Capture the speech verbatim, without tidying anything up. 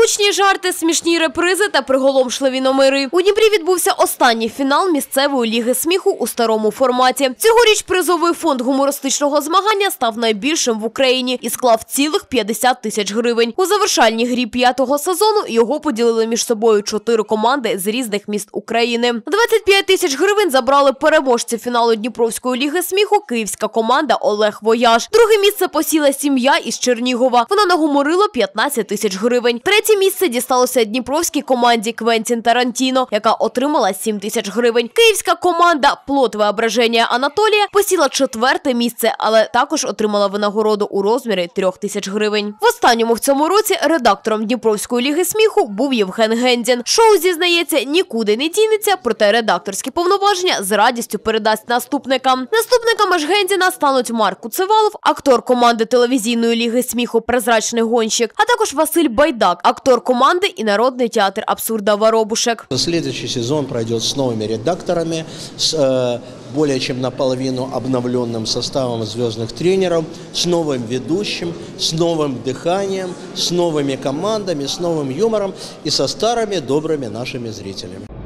Гучні жарти, смішні репризи та приголомшливі номери. У Дніпрі відбувся останній фінал місцевої ліги сміху у старому форматі. Цьогоріч призовий фонд гумористичного змагання став найбільшим в Україні і склав цілих п'ятдесят тисяч гривень. У завершальній грі п'ятого сезону його поділили між собою чотири команди з різних міст України. двадцять п'ять тисяч гривень забрали переможці фіналу Дніпровської ліги сміху київська команда «Олег Вояж». Друге місце посіла сім'я із Чернігова. Вона нагуморила п'ятнадцять тисяч гривень. Третє місце дісталося дніпровській команді «Квентін Тарантіно», яка отримала сім тисяч гривень. Київська команда «Плот воображення Анатолія» посіла четверте місце, але також отримала винагороду у розмірі трьох тисяч гривень. В останньому в цьому році редактором Дніпровської ліги сміху був Євген Гендзін. Шоу, зізнається, нікуди не дінеться, проте редакторські повноваження з радістю передасть наступникам. Наступниками ж Гендзіна стануть Марк Куцевалов, актор команди телевізійної ліги сміху «Прозрачний гонщик», а також Василь Байдак, актор команди і Народний театр абсурда «Воробушек». Следующий сезон пройдет с новыми редакторами, с э, более чем наполовину обновленным составом звездных тренеров, с новым ведущим, с новым дыханием, с новыми командами, с новым юмором и со старыми добрыми нашими зрителями.